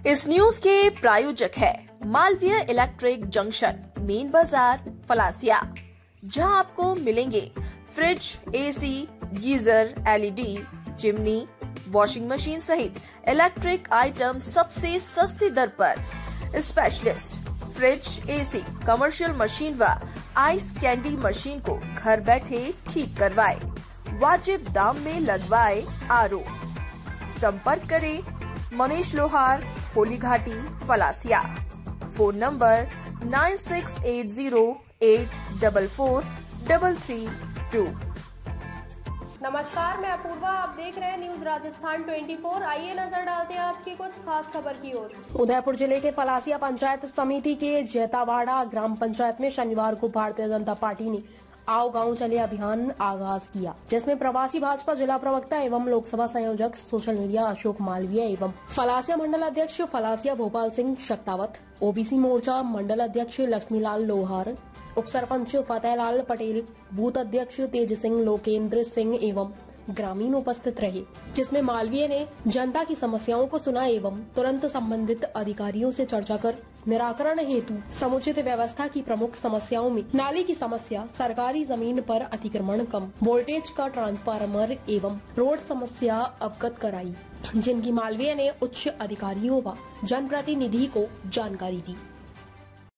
इस न्यूज के प्रायोजक है मालवीय इलेक्ट्रिक जंक्शन, मेन बाजार, फलासिया, जहां आपको मिलेंगे fridge, AC, geyser, LED, chimney, washing machine सहित इलेक्ट्रिक आइटम सबसे सस्ती दर पर। Specialist fridge, AC, commercial machine व आइस कैंडी मशीन को घर बैठे ठीक करवाए, वाजिब दाम में लगवाए आरओ। संपर्क करें मनीष लोहार, होली घाटी, फलासिया। Phone number 9680844332। नमस्कार, मैं अपूर्वा, आप देख रहे हैं न्यूज राजस्थान 24। आइए नजर डालते हैं आज की कुछ खास खबर की ओर। उदयपुर जिले के फलासिया पंचायत समिति के जैतावाड़ा ग्राम पंचायत में शनिवार को भारतीय जनता पार्टी ने आओ गांव चले अभियान आगाज किया, जिसमें प्रवासी भाजपा जिला प्रवक्ता एवं लोकसभा संयोजक सोशल मीडिया अशोक मालवीय एवं फलासिया मंडल अध्यक्ष फलासिया भोपाल सिंह शक्तावत, ओबीसी मोर्चा मंडल अध्यक्ष लक्ष्मीलाल लोहार, उप सरपंच फतेहलाल पटेल, बूथ अध्यक्ष तेज सिंह, लोकेंद्र सिंह एवं ग्रामीण उपस्थित रहे, जिसमें मालवीय ने जनता की समस्याओं को सुना एवं तुरंत संबंधित अधिकारियों से चर्चा कर निराकरण हेतु समुचित व्यवस्था की प्रमुख समस्याओं में नाली की समस्या, सरकारी जमीन पर अतिक्रमण, कम वोल्टेज का ट्रांसफार्मर एवं रोड समस्या अवगत कराई, जिनकी मालवीय ने उच्च अधिकारियों व जनप्रतिनिधि को जानकारी दी।